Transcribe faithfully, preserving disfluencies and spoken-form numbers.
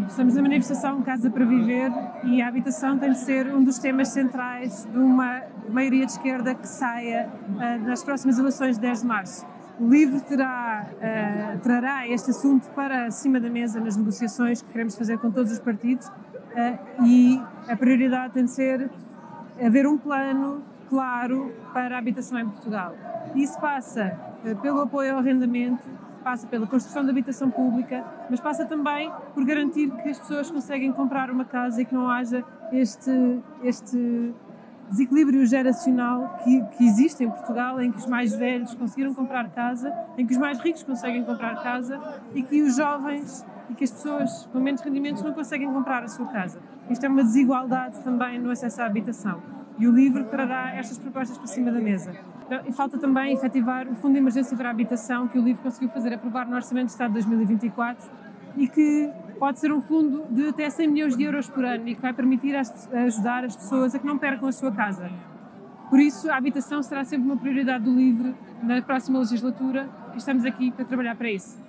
Estamos na manifestação Casa para Viver e a habitação tem de ser um dos temas centrais de uma maioria de esquerda que saia uh, nas próximas eleições de dez de março. O livro terá, uh, trará este assunto para cima da mesa nas negociações que queremos fazer com todos os partidos uh, e a prioridade tem de ser haver um plano claro para a habitação em Portugal. Isso passa uh, pelo apoio ao arrendamento, passa pela construção de habitação pública, mas passa também por garantir que as pessoas conseguem comprar uma casa e que não haja este, este desequilíbrio geracional que, que existe em Portugal, em que os mais velhos conseguiram comprar casa, em que os mais ricos conseguem comprar casa e que os jovens e que as pessoas com menos rendimentos não conseguem comprar a sua casa. Isto é uma desigualdade também no acesso à habitação e o livro trará estas propostas para cima da mesa. E falta também efetivar o Fundo de Emergência para a Habitação, que o livro conseguiu fazer aprovar no Orçamento de Estado de dois mil e vinte e quatro e que pode ser um fundo de até cem milhões de euros por ano e que vai permitir ajudar as pessoas a que não percam a sua casa. Por isso, a habitação será sempre uma prioridade do livro na próxima legislatura e estamos aqui para trabalhar para isso.